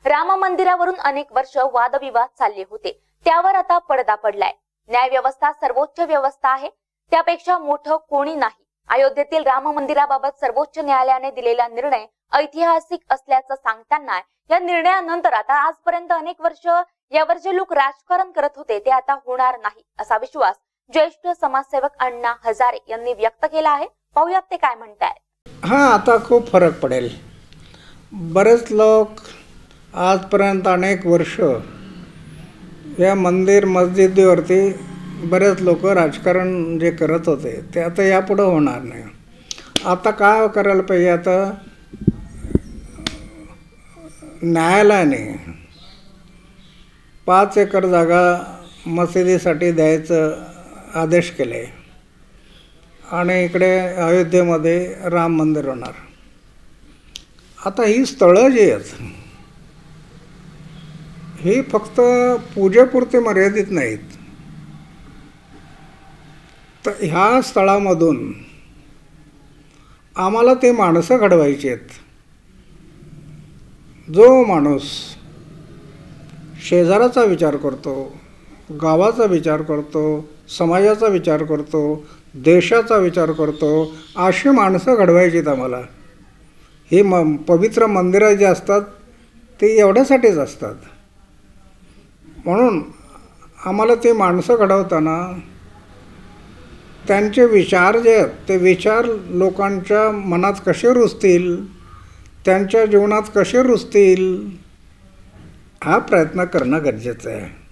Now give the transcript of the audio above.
राम मंदिरावरून अनेक वर्ष वादविवाद चालले होते, त्यावर आता पडदा पडलाय। न्याय व्यवस्था सर्वोच्च व्यवस्था आहे, त्यापेक्षा मोठं कोणी नाही। अयोध्येतील राम मंदिराबाबत सर्वोच्च न्यायालयाने दिलेला निर्णय ऐतिहासिक असल्याचं सांगताना या निर्णयानंतर आता आजपर्यंत अनेक वर्ष यावर जे लोक राजकारण करत होते ते आता होणार नाही, असा विश्वास ज्येष्ठ समाजसेवक अण्णा हजारे यांनी व्यक्त केला आहे। पाहूयात ते काय म्हणतायत। आता खूप फरक पडेल। बरेच लोक आजपर्यंत अनेक वर्ष या मंदिर मस्जिदीवरती बरेच लोक राजकारण जे करत होते ते आता यापुढे होणार नाही। आता काय करायला पाहिजे, आता न्यायालयाने 5 एकर जागा मशिदीसाठी द्यायचं आदेश केले आणि इकडे अयोध्येमध्ये राम मंदिर होणार। आता ही स्थळं जी आहेत ही फक्त पूजेपुरती मर्यादित नाहीत, तर ह्या स्थळामधून आम्हाला ते माणसं घडवायची आहेत, जो माणूस शेजाराचा विचार करतो, गावाचा विचार करतो, समाजाचा विचार करतो, देशाचा विचार करतो, अशी माणसं घडवायची आहेत आम्हाला। ही पवित्र मंदिरं जी असतात ती एवढ्यासाठीच असतात, म्हणून आम्हाला ते माणसं घडवताना त्यांचे विचार जे आहेत ते विचार लोकांच्या मनात कसे रुजतील, त्यांच्या जीवनात कसे रुजतील, हा प्रयत्न करणं गरजेचं आहे।